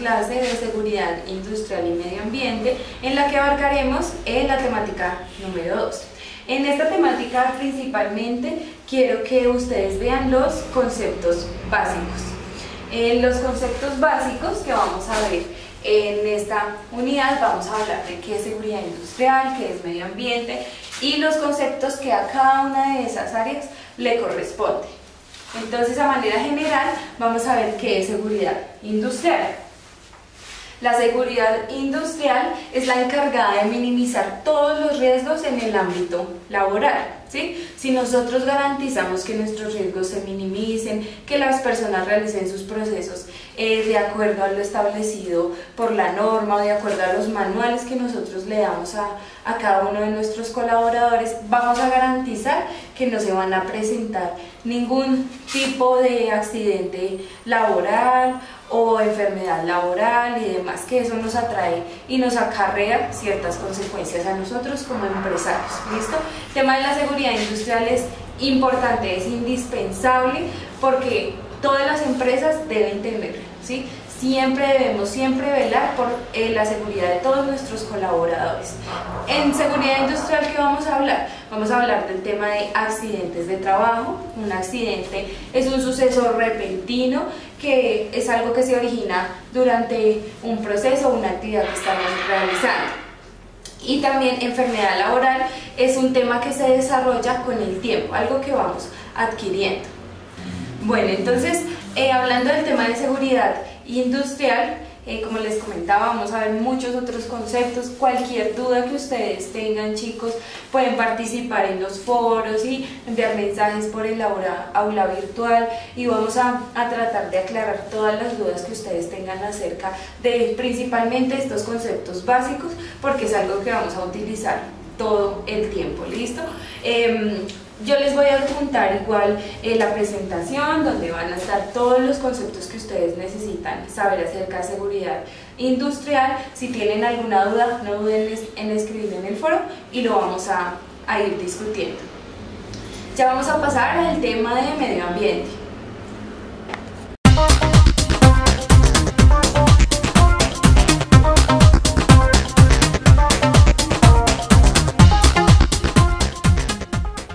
clase de seguridad industrial y medio ambiente, en la que abarcaremos la temática número 2. En esta temática principalmente quiero que ustedes vean los conceptos básicos. Los conceptos básicos que vamos a ver en esta unidad, vamos a hablar de qué es seguridad industrial, qué es medio ambiente y los conceptos que a cada una de esas áreas le corresponde. Entonces, a manera general, vamos a ver qué es seguridad industrial. La seguridad industrial es la encargada de minimizar todos los riesgos en el ámbito laboral, ¿sí? Si nosotros garantizamos que nuestros riesgos se minimicen, que las personas realicen sus procesos de acuerdo a lo establecido por la norma o de acuerdo a los manuales que nosotros le damos a cada uno de nuestros colaboradores, vamos a garantizar que no se van a presentar ningún tipo de accidente laboral o enfermedad laboral y demás, que eso nos atrae y nos acarrea ciertas consecuencias a nosotros como empresarios. ¿Listo? El tema de la seguridad industrial es importante, es indispensable porque todas las empresas deben tenerlo, ¿sí? Siempre debemos velar por la seguridad de todos nuestros colaboradores. En seguridad industrial, ¿qué vamos a hablar? Vamos a hablar del tema de accidentes de trabajo. Un accidente es un suceso repentino que es algo que se origina durante un proceso o una actividad que estamos realizando. Y también enfermedad laboral es un tema que se desarrolla con el tiempo, algo que vamos adquiriendo. Bueno, entonces, hablando del tema de seguridad industrial, como les comentaba, vamos a ver muchos otros conceptos. Cualquier duda que ustedes tengan, chicos, pueden participar en los foros y enviar mensajes por el aula virtual y vamos a tratar de aclarar todas las dudas que ustedes tengan acerca de principalmente estos conceptos básicos, porque es algo que vamos a utilizar todo el tiempo. ¿Listo? Yo les voy a adjuntar igual la presentación donde van a estar todos los conceptos que ustedes necesitan saber acerca de seguridad industrial. Si tienen alguna duda, no duden en escribir en el foro y lo vamos a ir discutiendo. Ya vamos a pasar al tema de medio ambiente.